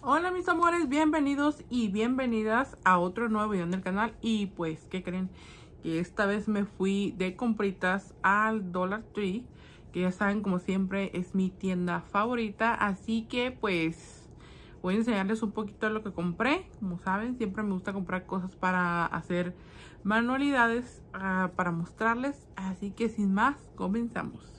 Hola mis amores, bienvenidos y bienvenidas a otro nuevo video del canal. Y pues, ¿qué creen? Que esta vez me fui de compritas al Dollar Tree, que ya saben, como siempre, es mi tienda favorita. Así que pues voy a enseñarles un poquito de lo que compré. Como saben, siempre me gusta comprar cosas para hacer manualidades, para mostrarles. Así que sin más, comenzamos.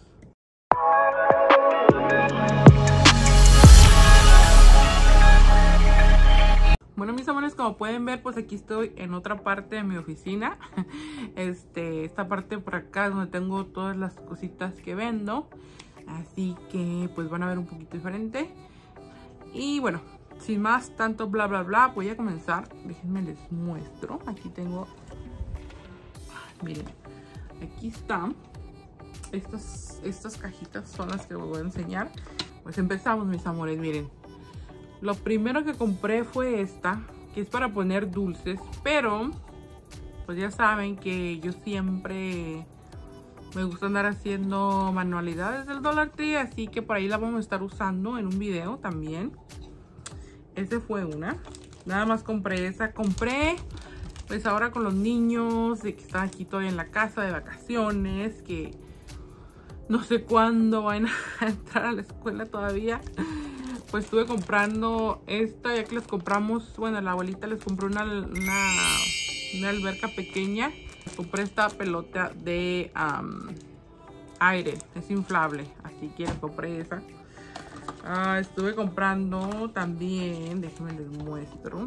Bueno, mis amores, como pueden ver, pues aquí estoy en otra parte de mi oficina. Esta parte por acá es donde tengo todas las cositas que vendo. Así que pues van a ver un poquito diferente. Y bueno, sin más tanto bla bla bla, voy a comenzar. Déjenme les muestro. Aquí tengo, miren, aquí están. Estas cajitas son las que les voy a enseñar. Pues empezamos, mis amores, miren. Lo primero que compré fue esta, que es para poner dulces, pero pues ya saben que yo siempre me gusta andar haciendo manualidades del Dollar Tree, así que por ahí la vamos a estar usando en un video también. Ese fue una. Nada más compré esa. Compré pues ahora con los niños, de que están aquí todavía en la casa de vacaciones, que no sé cuándo van a entrar a la escuela todavía. Pues estuve comprando esta, ya que les compramos, bueno, la abuelita les compró una alberca pequeña. Les compré esta pelota de aire, es inflable, así que les compré esa. Estuve comprando también, déjenme les muestro.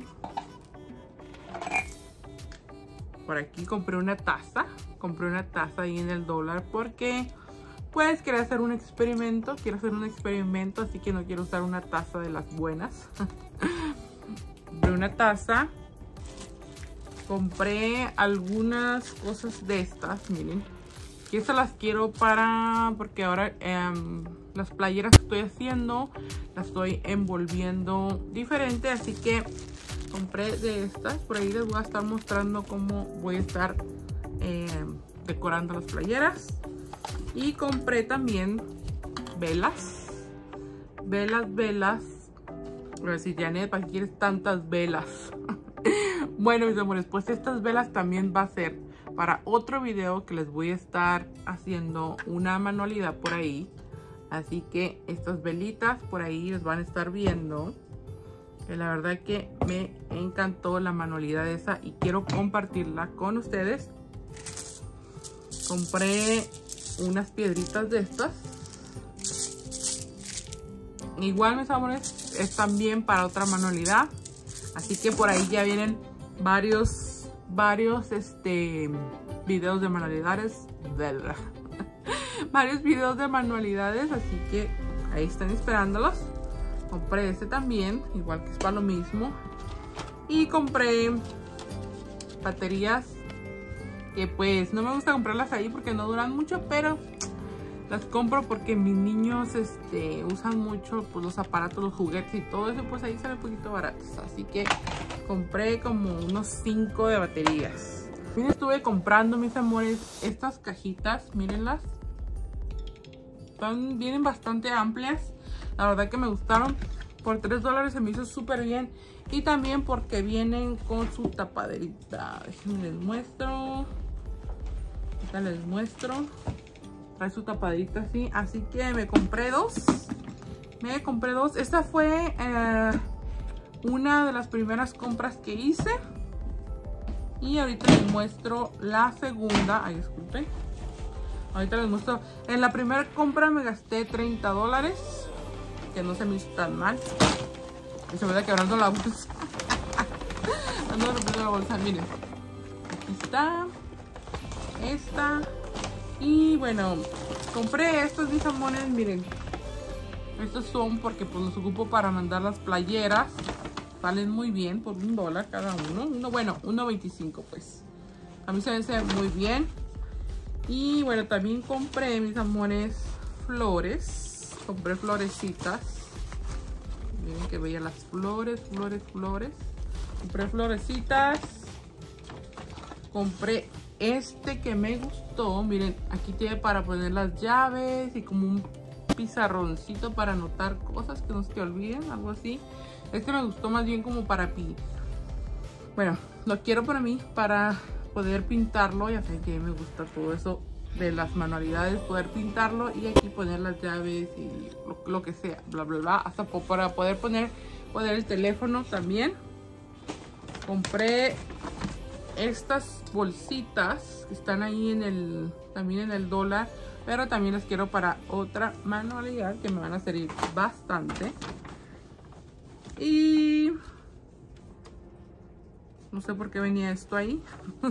Por aquí compré una taza ahí en el dólar porque pues quería hacer un experimento, así que no quiero usar una taza de las buenas. Compré una taza. Compré algunas cosas de estas, miren. Que estas las quiero porque ahora las playeras que estoy haciendo las estoy envolviendo diferente. Así que compré de estas. Por ahí les voy a estar mostrando cómo voy a estar decorando las playeras. Y compré también velas. A ver si Janet, ¿para qué quieres tantas velas? Bueno, mis amores, pues estas velas también va a ser para otro video que les voy a estar haciendo una manualidad por ahí. Así que estas velitas por ahí les van a estar viendo. Que la verdad que me encantó la manualidad esa y quiero compartirla con ustedes. Compré unas piedritas de estas. Igual, mis amores, es también para otra manualidad. Así que por ahí ya vienen varios videos de manualidades. Varios videos de manualidades. Así que ahí están esperándolos. Compré este también, igual que es para lo mismo. Y compré baterías, que pues no me gusta comprarlas ahí porque no duran mucho, pero las compro porque mis niños usan mucho pues los aparatos, los juguetes y todo eso, pues ahí salen un poquito baratos. Así que compré como unos 5 de baterías. También estuve comprando, mis amores, estas cajitas, mírenlas. Vienen bastante amplias, la verdad que me gustaron. Por $3 se me hizo súper bien. Y también porque vienen con su tapaderita. Déjenme les muestro. Ahorita les muestro. Trae su tapadita así. Así que me compré dos. Esta fue una de las primeras compras que hice. Y ahorita les muestro la segunda. Ay, disculpen. Ahorita les muestro. En la primera compra me gasté $30. Que no se me hizo tan mal. Y se me está quebrando la bolsa. Ando rompiendo la bolsa, miren. Aquí está. Esta. Y bueno, compré estos, mis amores, miren. Estos son porque pues los ocupo para mandar las playeras. Salen muy bien por $1 cada uno. Bueno, $1.25 pues. A mí se ven muy bien. Y bueno, también compré, mis amores, flores. Compré florecitas. Miren que veía las flores. Compré florecitas. Compré este que me gustó. Miren, aquí tiene para poner las llaves y como un pizarroncito para anotar cosas que no se te olviden, algo así. Este me gustó más bien como para bueno, lo quiero para mí, para poder pintarlo. Ya sé que me gusta todo eso de las manualidades, poder pintarlo y aquí poner las llaves y lo que sea, bla bla bla, hasta para poder poner el teléfono también. Compré estas bolsitas que están ahí también en el dólar, pero también las quiero para otra manualidad que me van a servir bastante. Y no sé por qué venía esto ahí.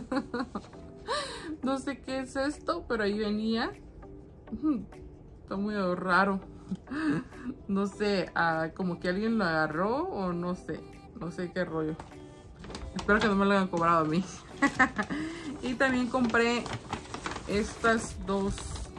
No sé qué es esto, pero ahí venía. Está muy raro. No sé, como que alguien lo agarró o no sé. No sé qué rollo. Espero que no me lo hayan cobrado a mí. Y también compré estas dos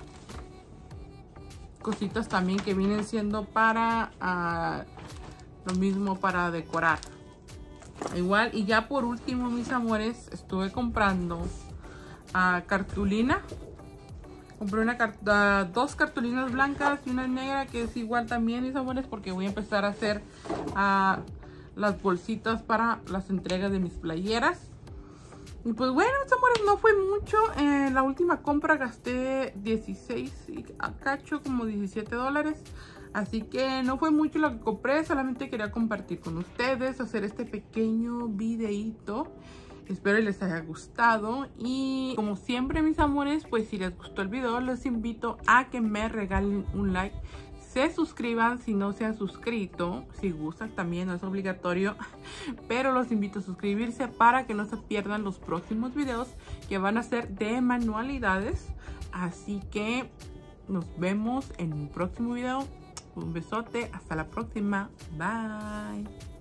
cositas también que vienen siendo para lo mismo, para decorar. Igual, y ya por último, mis amores, estuve comprando cartulina. Compré dos cartulinas blancas y una negra, que es igual también, mis amores, porque voy a empezar a hacer las bolsitas para las entregas de mis playeras. Y pues bueno, mis amores, no fue mucho. En la última compra gasté 16 y cacho, como 17 dólares. Así que no fue mucho lo que compré, solamente quería compartir con ustedes, hacer este pequeño videíto. Espero les haya gustado y como siempre, mis amores, pues si les gustó el video, los invito a que me regalen un like. Se suscriban si no se han suscrito, si gustan también, no es obligatorio, pero los invito a suscribirse para que no se pierdan los próximos videos que van a ser de manualidades. Así que nos vemos en un próximo video. Un besote, hasta la próxima, bye.